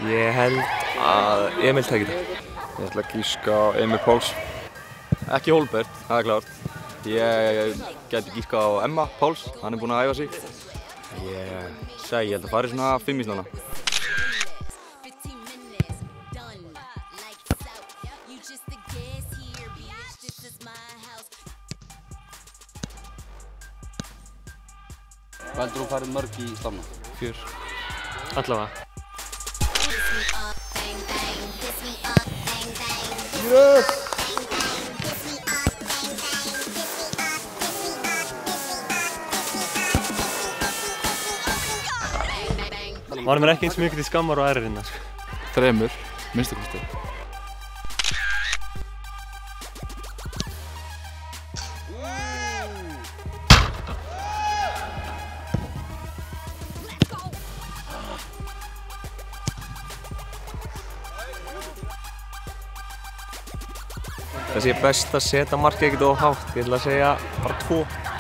Ég held að Emil tæki þetta. Ég ætla að gíska á Emil Páls. Ekki Hólmbert, það er klárt. Ég gæti gíska á Emma Páls, hann er búinn að æfa sig. Ég held að fari svona 5 í snúna. Hvað heldur þú farið mörg í stafna? 4. Allavega. Yes! Varum mér ekki eins mikið til skammar og ærir hérna. 3, minnstu kosti. Það sé best að setja markið ekkert of hátt. Ég ætla að segja bara 2.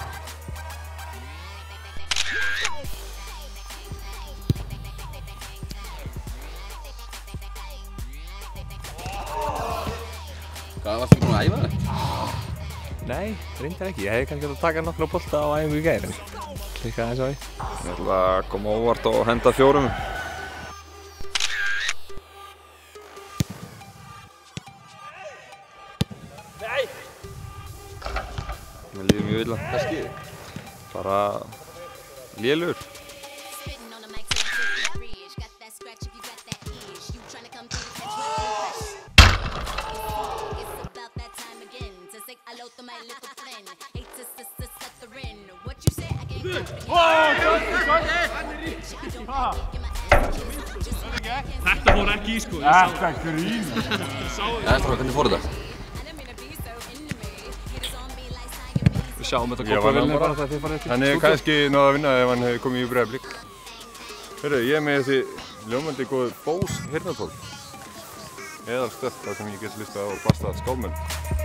Hvað, varstu búinn að æfa þetta? Nei, reyndar ekki. Ég hefði kannski að taka nokkra bolta á æfingu í gær, en klikkaði aðeins á því. Ég ætla að koma óvart og henda 4. Nei! Mér líður mjög illa. Hvað skýði? Bara lélugur. Þetta fór ekki í sko. Þetta grín. Hvernig fór þetta? Við sjáum þetta Ég var koppavilni bara. bara þegar þið farið til Hann hefði kannski náð að vinna ef hann hefði komið í Breiðablik. Hörru, ég er með þessi ljómandi góð Bose heyrnartól. Eðalstöð þar sem ég get hlustað á basta skálmöld.